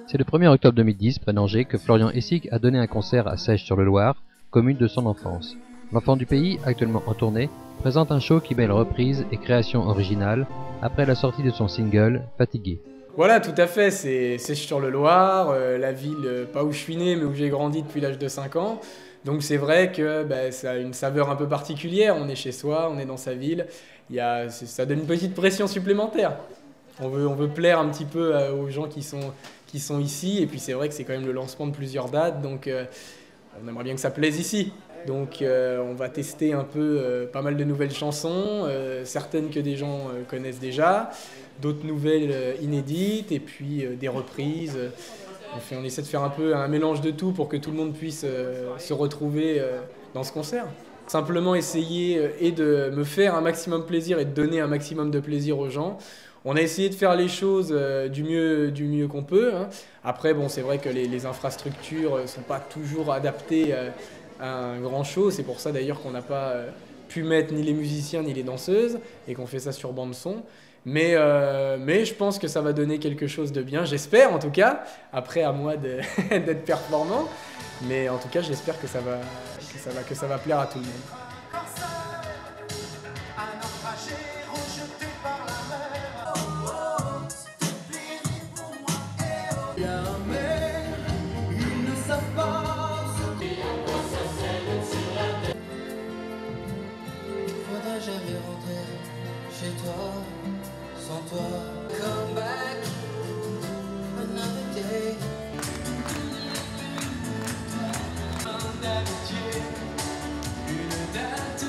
C'est le 1er octobre 2010, près d'Angers, que Florian Hessig a donné un concert à Seiches-sur-le-Loir, commune de son enfance. L'enfant du pays, actuellement en tournée, présente un show qui mêle reprises et créations originales après la sortie de son single « Fatigué ». Voilà, tout à fait, c'est Seiches-sur-le-Loir, la ville, pas où je suis né, mais où j'ai grandi depuis l'âge de 5 ans. Donc c'est vrai que ça a une saveur un peu particulière, on est chez soi, on est dans sa ville, ça donne une petite pression supplémentaire. On veut plaire un petit peu aux gens qui sont ici, et puis c'est vrai que c'est quand même le lancement de plusieurs dates, donc on aimerait bien que ça plaise ici. Donc on va tester un peu pas mal de nouvelles chansons, certaines que des gens connaissent déjà, d'autres nouvelles inédites, et puis des reprises. On essaie de faire un peu un mélange de tout pour que tout le monde puisse se retrouver dans ce concert. Simplement essayer et de me faire un maximum plaisir et de donner un maximum de plaisir aux gens. On a essayé de faire les choses du mieux qu'on peut, hein. Après, bon, c'est vrai que les infrastructures ne sont pas toujours adaptées à un grand show. C'est pour ça d'ailleurs qu'on n'a pas pu mettre ni les musiciens ni les danseuses et qu'on fait ça sur bande son. Mais je pense que ça va donner quelque chose de bien, j'espère en tout cas. Après, à moi d'être performant. Mais en tout cas, j'espère que ça va plaire à tout le monde. Faudra jamais rentrer chez toi sans toi. Come back another day. Une date.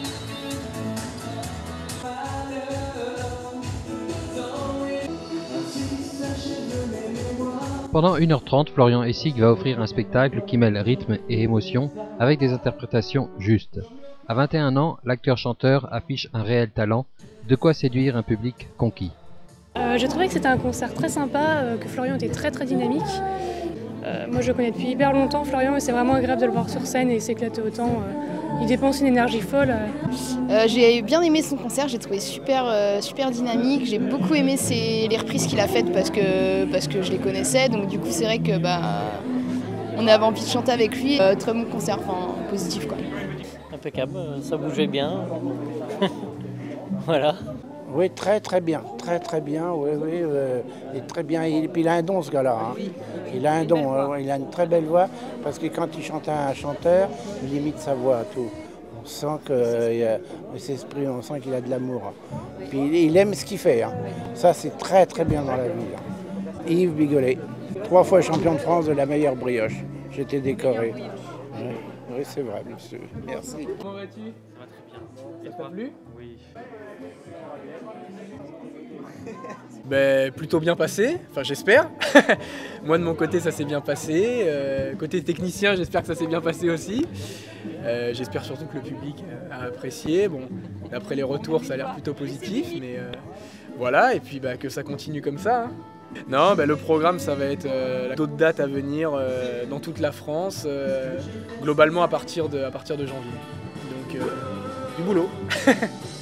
Pendant 1h30, Florian Hessig va offrir un spectacle qui mêle rythme et émotion avec des interprétations justes. À 21 ans, l'acteur-chanteur affiche un réel talent, de quoi séduire un public conquis. J'ai trouvé que c'était un concert très sympa, que Florian était très dynamique. Moi je le connais depuis hyper longtemps Florian et c'est vraiment agréable de le voir sur scène et s'éclater autant. Il dépense une énergie folle. J'ai bien aimé son concert, j'ai trouvé super dynamique. J'ai beaucoup aimé les reprises qu'il a faites parce que je les connaissais. Donc du coup c'est vrai que on avait envie de chanter avec lui. Très bon concert, enfin positif quoi. Impeccable, ça bougeait bien. Voilà. Oui, très bien, oui, et très bien. Et puis il a un don ce gars-là, hein. Il a un don, il a une très belle voix, parce que quand il chante à un chanteur, il imite sa voix, tout. On sent on sent qu'il a de l'amour. Puis il aime ce qu'il fait, hein. Ça c'est très bien dans la vie, hein. Yves Bigolet, 3 fois champion de France de la meilleure brioche. J'étais décoré. Oui, c'est vrai, monsieur. Merci. Comment vas-tu ? Ça va très bien. Ça t'a plu ? Oui. Plutôt bien passé, enfin j'espère. Moi de mon côté ça s'est bien passé. Côté technicien j'espère que ça s'est bien passé aussi. J'espère surtout que le public a apprécié. Bon, d'après les retours ça a l'air plutôt positif, mais voilà, et puis que ça continue comme ça, hein. Non, le programme ça va être d'autres dates à venir dans toute la France, globalement à partir de janvier. Donc du boulot.